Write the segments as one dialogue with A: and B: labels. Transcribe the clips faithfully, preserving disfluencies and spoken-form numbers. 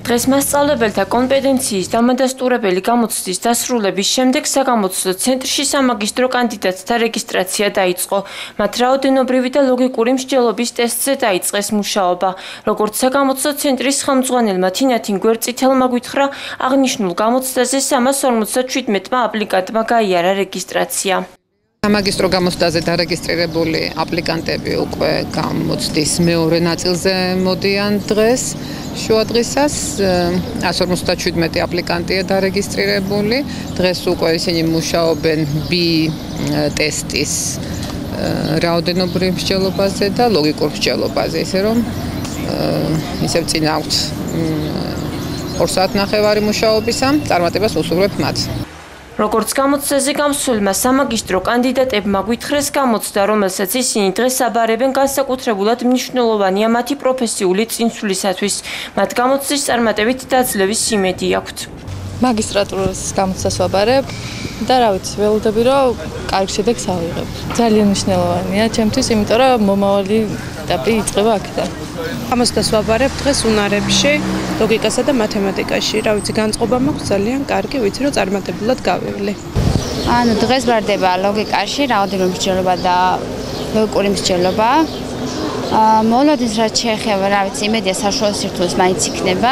A: დღეს მასწავლებელთა კომპეტენციის დამადასტურებელი გამოცდის დასრულების შემდეგ საგამოცდო ცენტრში სამაგისტრო კანდიდატთა რეგისტრაცია დაიწყო. მათ რაოდენობრივი და ლოგიკური მსჯელობის ტესტზე დაიწყეს მუშაობა. როგორც საგამოცდო ცენტრის ხელმძღვანელმა თინათინ გვერდწითელმა გითხრა, აღნიშნულ გამოცდაზე სამას ორმოცდაჩვიდმეტმა აპლიკანტმა გაიარა რეგისტრაცია.
B: სამაგისტრო გამოცდაზე დარეგისტრირებული აპლიკანტები უკვე გამოცდის მეორე ნაწილზე მოდიან დღეს. შუა დღისას ას ორმოცდაჩვიდმეტი აპლიკანტია დარეგისტრირებული. დღეს უკვე ისინი მუშაობენ B ტესტის რაოდენობრივ მსჯელობაზე და ლოგიკურ მსჯელობაზე, ისე რომ ისევ წინ აქვთ ორ საათნახევარი მუშაობისა, წარმატებას ვუსურვებთ მათ.
A: როგორც გამოცდაზე გამსვლელმა სამაგისტრო კანდიდატებმა გვითხრეს, გამოცდა, რომელსაც ისინი დღეს აბარებენ, განსაკუთრებულად მნიშვნელოვანია მათი პროფესიული წინსვლისათვის. მათ გამოცდის წარმატებით დაძლევის იმედი აქვთ.
C: მაგისტრატურის გამოცდას ვაბარებ და რა ვიცი, ველოდები რომ კარგ შედეგს ავიღებ. ძალიან მნიშვნელოვანია ჩემთვის, იმიტომ რომ მომავალი ეტაპი იწყება აქედან.
D: გამოცდას ვაბარებ დღეს უნარებში, ლოგიკასა და მათემატიკაში. რა ვიცი, განწყობა მაქვს ძალიან კარგი, ვიცი რომ წარმატებულად გავივლი.
E: ანუ დღეს ვარდება ლოგიკაში, რაოდენობის მსჯელობა და ლოგიკური მსჯელობა. მოლოდინს რაც შეეხება, რა ვიცი, იმედია საშუალო სირთულეს მაინც იქნება.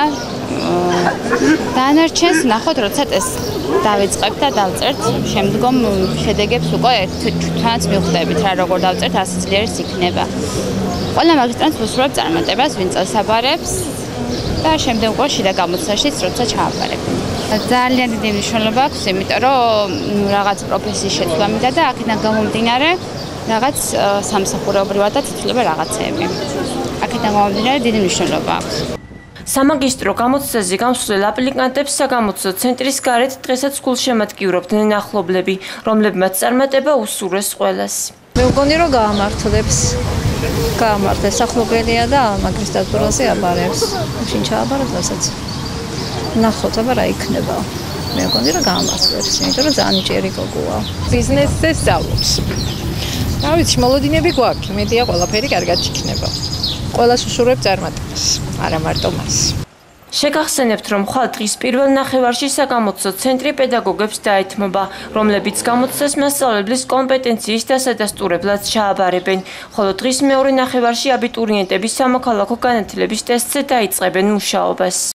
E: დანარჩენს ნახოთ, როცა ტესტს დავიწყებთ და დავწერთ, შემდგომ შედეგებს უკვე თვითონაც მივხვდებით, რა როგორ დავწერთ, ასე ძლიერიც იქნება. ყველა მაგისტრანტს ვუსურვებ წარმატებას, ვინ წელს აბარებს და შემდეგ უკვე შიდა გამოცდაშიც როცა ჩააბარებენ. ძალიან დიდი მნიშვნელობა აქვს, იმიტომ რომ რაღაც პროფესიის შეცვლა მინდა და აქედან გამომდინარე რაღაც სამსახურეობრივადაც იცვლება რაღაცეები. აქედან გამომდინარე დიდი მნიშვნელობა აქვს.
A: სამაგისტრო გამოცდაზე გამსვლელ აპლიკანტებს საგამოცდო ცენტრის გარეთ დღესაც გულშემატკივრობდნენ ახლობლები, რომლებმაც წარმატება უსურვეს ყველას.
C: მე მგონი რომ გაამართლებს. გაამართლებს ახლობელია და მაგისტრატურაზე აბარებს. შინ ჩააბარებს რასაც. ნახოთ, აბა რა იქნება. მე მგონი რომ გაამართლებს, იმიტომ რომ ძალიან ჭირი გოგოა.
F: ბიზნესზე სწავლობს. რა ვიცი, მოლოდინები გვაქვს, იმედია ყველაფერი კარგად იქნება. ყველას უსურვებ წარმატებას, არა მარტო მას.
A: შეგახსენებთ, რომ ხვალ დღის პირველ ნახევარში საგამოცდო ცენტრი პედაგოგებს დაეთმობა, რომლებიც გამოცდას მასწავლებლის კომპეტენციის დასადასტურებლად ჩააბარებენ, ხოლო დღის მეორე ნახევარში აბიტურიენტები სამოქალაქო განათლების ტესტზე დაიწყებენ მუშაობას.